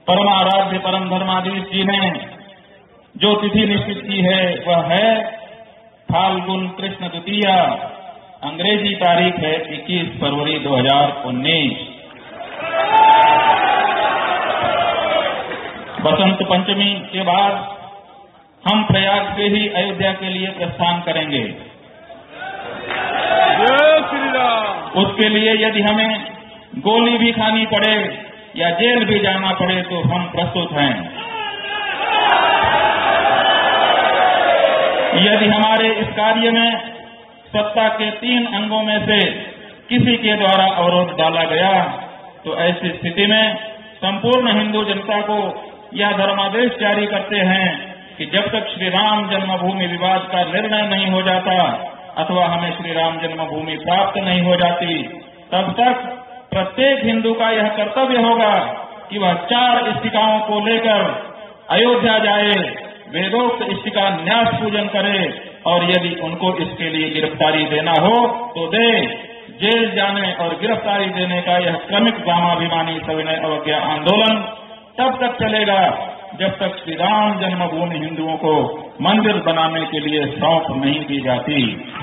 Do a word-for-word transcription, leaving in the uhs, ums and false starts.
परमाराध्य परम धर्माधीश जी ने जो तिथि निश्चित की है वह है फाल्गुन कृष्ण द्वितीया। अंग्रेजी तारीख है इक्कीस फरवरी दो हजार उन्नीस। बसंत पंचमी के बाद हम प्रयाग से ही अयोध्या के लिए प्रस्थान करेंगे। जय श्री राम। उसके लिए यदि हमें गोली भी खानी पड़े या जेल भी जाना पड़े तो हम प्रस्तुत हैं। यदि हमारे इस कार्य में सत्ता के तीन अंगों में से किसी के द्वारा अवरोध डाला गया तो ऐसी स्थिति में संपूर्ण हिंदू जनता को यह धर्मादेश जारी करते हैं कि जब तक श्री राम जन्मभूमि विवाद का निर्णय नहीं हो जाता अथवा हमें श्री राम जन्मभूमि प्राप्त नहीं हो जाती, तब तक प्रत्येक हिंदू का यह कर्तव्य होगा कि वह चार इष्टिकाओं को लेकर अयोध्या जाए, वेदोक्त इष्टिका न्यास पूजन करे और यदि उनको इसके लिए गिरफ्तारी देना हो तो दे। जेल जाने और गिरफ्तारी देने का यह क्रमिक सामाभिमानी सविनय अवज्ञा आंदोलन तब तक चलेगा जब तक श्री राम जन्मभूमि हिंदुओं को मंदिर बनाने के लिए सौंप नहीं दी जाती।